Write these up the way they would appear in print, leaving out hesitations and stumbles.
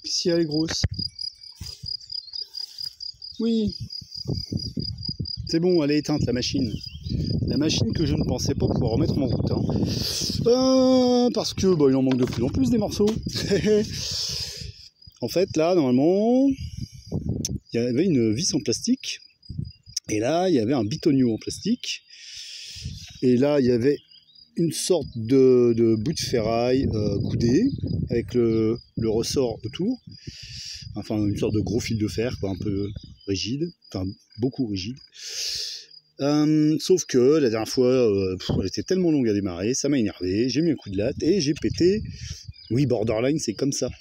Si elle est grosse. Oui. C'est bon, elle est éteinte la machine. La machine que je ne pensais pas pouvoir remettre en route. Parce que il en manque de plus en plus des morceaux. En fait, là, normalement, il y avait une vis en plastique. Et là, il y avait un bitonio en plastique. Et là, il y avait une sorte de bout de ferraille coudé avec le ressort autour. Enfin, une sorte de gros fil de fer, quoi, un peu rigide. Enfin, beaucoup rigide. Sauf que la dernière fois, elle était tellement longue à démarrer, ça m'a énervé, j'ai mis un coup de latte et j'ai pété. Oui, borderline, c'est comme ça.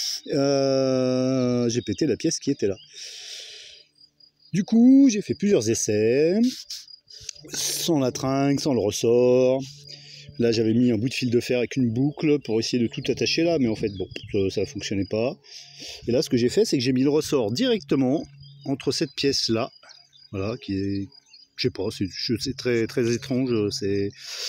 J'ai pété la pièce qui était là. Du coup, j'ai fait plusieurs essais, sans la tringle, sans le ressort. Là, j'avais mis un bout de fil de fer avec une boucle pour essayer de tout attacher là, mais en fait, bon, ça ne fonctionnait pas. Et là, ce que j'ai fait, c'est que j'ai mis le ressort directement entre cette pièce-là, voilà, qui est... Je sais pas, c'est très, très étrange, c'est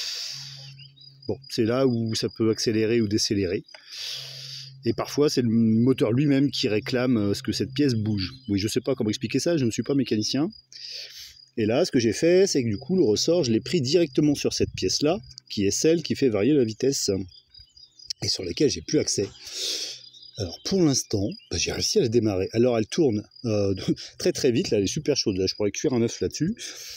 là où ça peut accélérer ou décélérer. Et parfois, c'est le moteur lui-même qui réclame ce que cette pièce bouge. Oui, je sais pas comment expliquer ça, je ne suis pas mécanicien. Et là, ce que j'ai fait, c'est que du coup, le ressort, je l'ai pris directement sur cette pièce-là, qui est celle qui fait varier la vitesse, et sur laquelle j'ai plus accès. Alors pour l'instant, j'ai réussi à la démarrer. Alors elle tourne très très vite, là, elle est super chaude, là, je pourrais cuire un œuf là-dessus.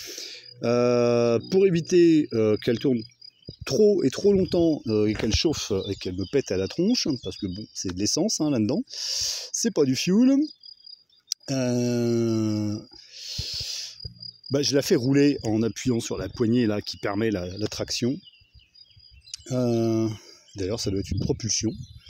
Pour éviter qu'elle tourne trop et trop longtemps et qu'elle chauffe et qu'elle me pète à la tronche, parce que bon, c'est de l'essence là-dedans, c'est pas du fuel. Je la fais rouler en appuyant sur la poignée là qui permet la traction. D'ailleurs, ça doit être une propulsion.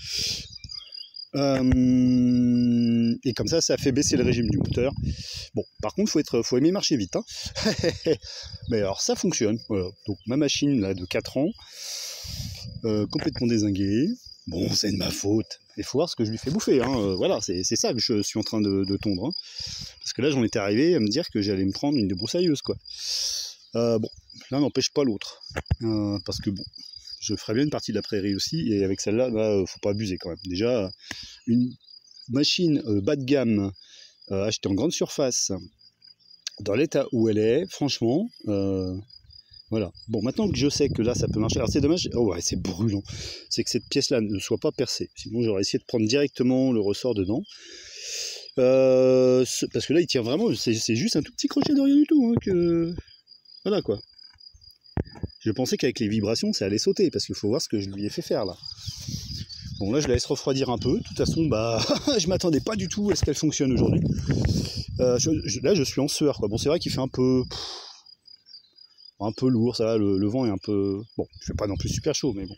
Et comme ça fait baisser le régime du moteur. Bon, par contre, faut aimer marcher vite. Mais alors, ça fonctionne. Voilà. Donc, ma machine là, de 4 ans, complètement dézinguée. Bon, c'est de ma faute. Il faut voir ce que je lui fais bouffer. Voilà, c'est ça que je suis en train de tondre. Parce que là, j'en étais arrivé à me dire que j'allais me prendre une débroussailleuse, quoi. Bon, l'un n'empêche pas l'autre. Parce que bon, je ferais bien une partie de la prairie aussi, et avec celle-là, faut pas abuser quand même. Déjà, une machine bas de gamme, achetée en grande surface, dans l'état où elle est, franchement, voilà. Bon, maintenant que je sais que là, ça peut marcher, alors c'est dommage, oh ouais, c'est brûlant, c'est que cette pièce-là ne soit pas percée, sinon j'aurais essayé de prendre directement le ressort dedans. Parce que là, il tient vraiment, c'est juste un tout petit crochet de rien du tout, voilà quoi. Je pensais qu'avec les vibrations, ça allait sauter, parce qu'il faut voir ce que je lui ai fait faire, là. Bon, là, je la laisse refroidir un peu. De toute façon, je m'attendais pas du tout à ce qu'elle fonctionne aujourd'hui. Là, je suis en sueur, quoi. Bon, c'est vrai qu'il fait un peu lourd, ça va, le vent est un peu... Bon, je fais pas non plus super chaud, mais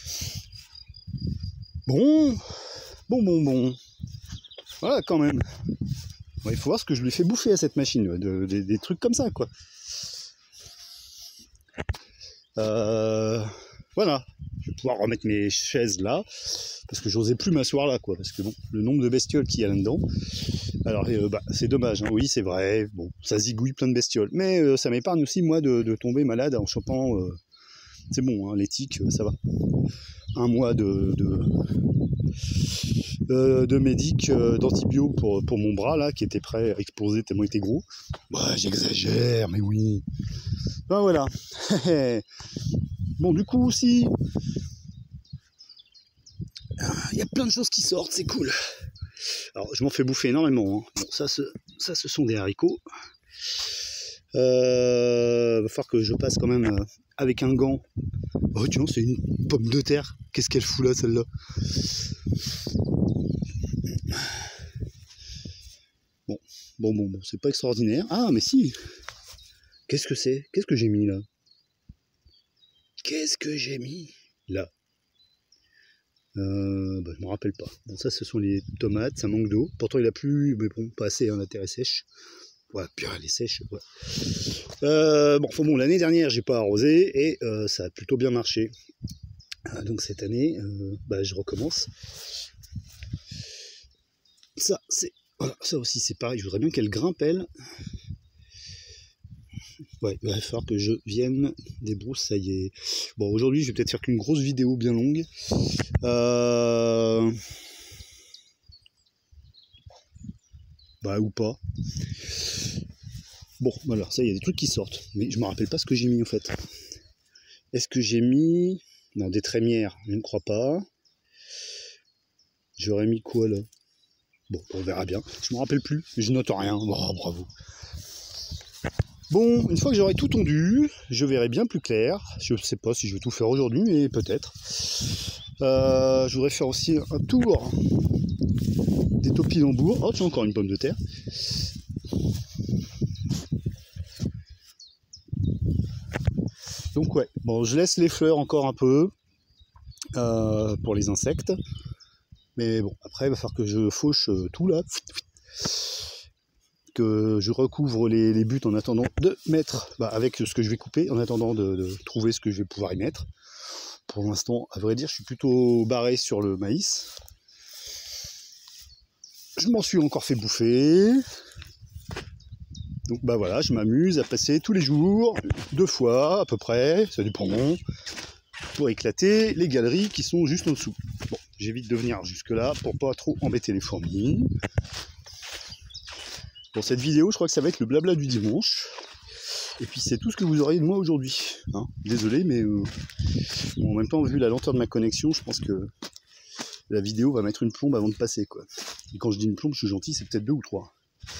bon. Bon. Voilà, quand même. Bon, il faut voir ce que je lui fais bouffer à cette machine, des trucs comme ça, quoi. Voilà, je vais pouvoir remettre mes chaises là, parce que j'osais plus m'asseoir là, quoi, parce que bon, le nombre de bestioles qu'il y a là-dedans, alors c'est dommage, oui c'est vrai, bon, ça zigouille plein de bestioles, mais ça m'épargne aussi moi de tomber malade en chopant, c'est bon, les tiques, ça va, un mois de médic d'antibio pour mon bras là, qui était prêt à exploser tellement il était gros. Ouais, j'exagère, mais oui. Ben voilà. Bon, du coup aussi, il y a plein de choses qui sortent, c'est cool. Alors, je m'en fais bouffer énormément. Bon, ça, ce sont des haricots. Va falloir que je passe quand même avec un gant. Oh, tiens, c'est une pomme de terre. Qu'est-ce qu'elle fout là, celle-là? Bon, c'est pas extraordinaire. Ah, mais si. Qu'est-ce que c'est? Qu'est-ce que j'ai mis là? Qu'est-ce que j'ai mis là? Je me rappelle pas. Bon, ça, ce sont les tomates, ça manque d'eau. Pourtant, il a plu, mais bon, pas assez, la terre est sèche. Ouais, puis elle est sèche. Ouais. Bon, l'année dernière, j'ai pas arrosé et ça a plutôt bien marché. Donc cette année, je recommence. Ça, voilà, ça aussi, c'est pareil. Je voudrais bien qu'elle grimpe, elle. Ouais, il va falloir que je vienne débroussailler. Bon, aujourd'hui, je vais peut-être faire qu'une grosse vidéo bien longue. Bah ou pas. Bon, voilà, ça, il y a des trucs qui sortent. Mais je me rappelle pas ce que j'ai mis en fait. Est-ce que j'ai mis... Non, des trémières, je ne crois pas. J'aurais mis quoi là? Bon, on verra bien. Je me rappelle plus, je note rien. Oh, bravo. Bon, une fois que j'aurai tout tondu, je verrai bien plus clair. Je sais pas si je vais tout faire aujourd'hui, mais peut-être. Je voudrais faire aussi un tour des topinambours. Oh, tiens, encore une pomme de terre. Donc ouais, bon, je laisse les fleurs encore un peu pour les insectes. Mais bon, après, il va falloir que je fauche tout là. Que je recouvre les buts en attendant de mettre, avec ce que je vais couper, en attendant de trouver ce que je vais pouvoir y mettre. Pour l'instant, à vrai dire, je suis plutôt barré sur le maïs. Je m'en suis encore fait bouffer. Donc bah voilà, je m'amuse à passer tous les jours, 2 fois à peu près, ça dépend, pour éclater les galeries qui sont juste en dessous. Bon, j'évite de venir jusque là pour pas trop embêter les fourmis. Pour cette vidéo, je crois que ça va être le blabla du dimanche. Et puis c'est tout ce que vous aurez de moi aujourd'hui. Hein, désolé, mais bon, en même temps, vu la lenteur de ma connexion, je pense que la vidéo va mettre une plombe avant de passer, quoi. Et quand je dis une plombe, je suis gentil, c'est peut-être 2 ou 3.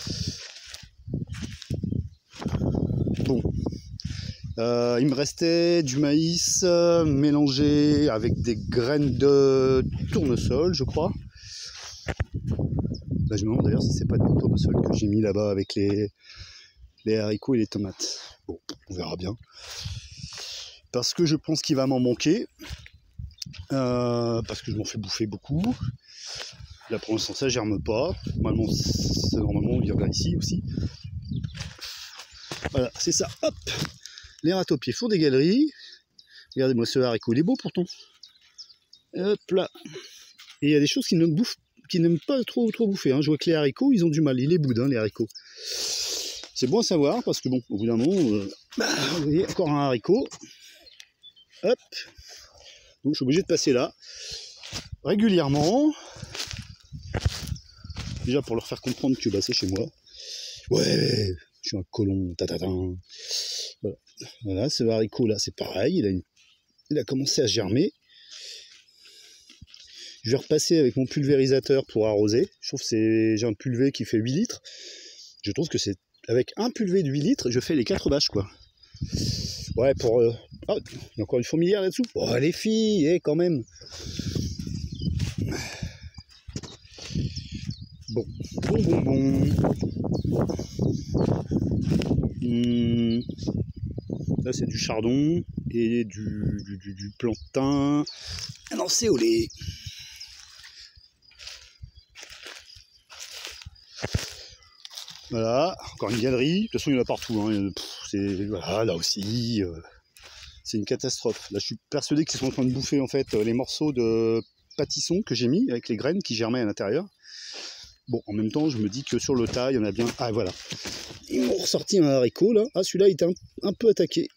Bon. Il me restait du maïs mélangé avec des graines de tournesol, je crois. Bah, je me demande d'ailleurs si c'est pas du tournesol que j'ai mis là-bas avec les haricots et les tomates. Bon, on verra bien. Parce que je pense qu'il va m'en manquer. Parce que je m'en fais bouffer beaucoup. Là pour l'instant ça germe pas. Normalement il y en a ici aussi. Voilà, c'est ça. Hop, les ratopiers font des galeries. Regardez-moi ce haricot, il est beau pourtant. Hop là. Et il y a des choses qui n'aiment pas trop bouffer. Hein. Je vois que les haricots, ils ont du mal. Ils les boudent, hein, les haricots. C'est bon à savoir parce que bon, au bout d'un moment, vous voyez, encore un haricot. Hop. Donc je suis obligé de passer là régulièrement. Déjà pour leur faire comprendre que bah, c'est chez moi. Ouais, je suis un colon. Voilà. Voilà, ce haricot là, c'est pareil. Il a commencé à germer. Je vais repasser avec mon pulvérisateur pour arroser. Je trouve que j'ai un pulvé qui fait 8 litres. Je trouve que c'est avec un pulvé de 8 litres, je fais les 4 bâches, quoi. Ouais, pour... Ah, il y a encore une fourmilière là-dessous. Oh, les filles, quand même. Bon. Là, c'est du chardon et du plantain. Lancé au lait. Voilà, encore une galerie. De toute façon, il y en a partout. Hein. Voilà, là aussi, c'est une catastrophe. Là, je suis persuadé qu'ils sont en train de bouffer en fait les morceaux de pâtisson que j'ai mis avec les graines qui germaient à l'intérieur. Bon, en même temps, je me dis que sur le tas, il y en a bien. Ah, voilà. Ils m'ont ressorti un haricot là. Ah, celui-là, il était un peu attaqué.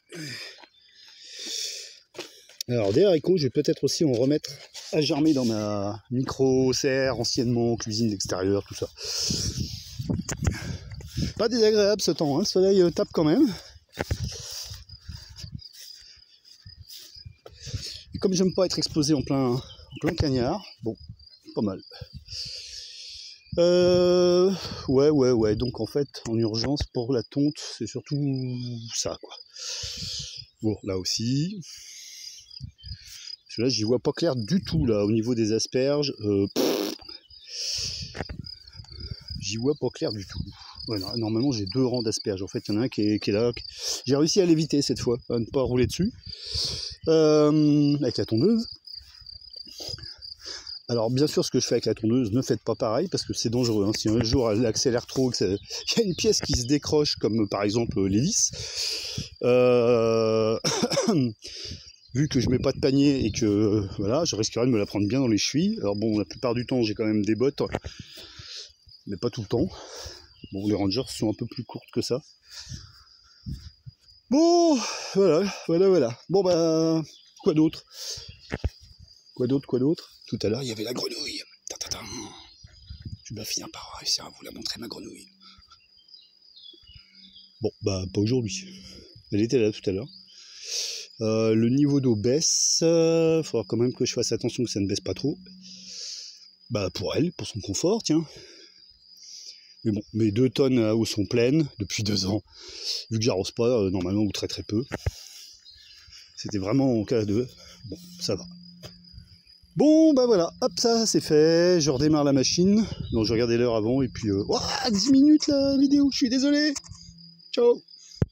Alors, des haricots, je vais peut-être aussi en remettre à germer dans ma micro-serre, anciennement, cuisine d'extérieur, tout ça. Pas désagréable ce temps, hein. Le soleil tape quand même. Et comme j'aime pas être exposé en plein cagnard, bon, pas mal. Ouais. Donc en fait, en urgence pour la tonte, c'est surtout ça, quoi. Bon, là aussi. Là, j'y vois pas clair du tout, là, au niveau des asperges. J'y vois pas clair du tout. Ouais, normalement, j'ai 2 rangs d'asperges. En fait, il y en a un qui est là. J'ai réussi à l'éviter cette fois, à ne pas rouler dessus. Avec la tondeuse. Alors, bien sûr, ce que je fais avec la tondeuse, ne faites pas pareil, parce que c'est dangereux. Hein. Si un jour elle accélère trop, il y a une pièce qui se décroche, comme par exemple l'hélice. Vu que je mets pas de panier et que voilà, je risquerais de me la prendre bien dans les chevilles. Alors bon, la plupart du temps, j'ai quand même des bottes, mais pas tout le temps. Bon, les Rangers sont un peu plus courtes que ça. Bon, voilà. Bon bah, quoi d'autre? Tout à l'heure, il y avait la grenouille. je vais finir par réussir à vous la montrer, ma grenouille. Bon, bah pas aujourd'hui. Elle était là tout à l'heure. Le niveau d'eau baisse. Il faudra quand même que je fasse attention que ça ne baisse pas trop. Bah pour elle, pour son confort, tiens. Mais bon, mes 2 tonnes à eau sont pleines depuis 2 ans. Vu que j'arrose pas, normalement, ou très très peu. C'était vraiment en cas de... Bon, ça va. Bon, bah voilà, hop, ça c'est fait. Je redémarre la machine. Donc je regardais l'heure avant et puis... 10 minutes la vidéo, je suis désolé. Ciao.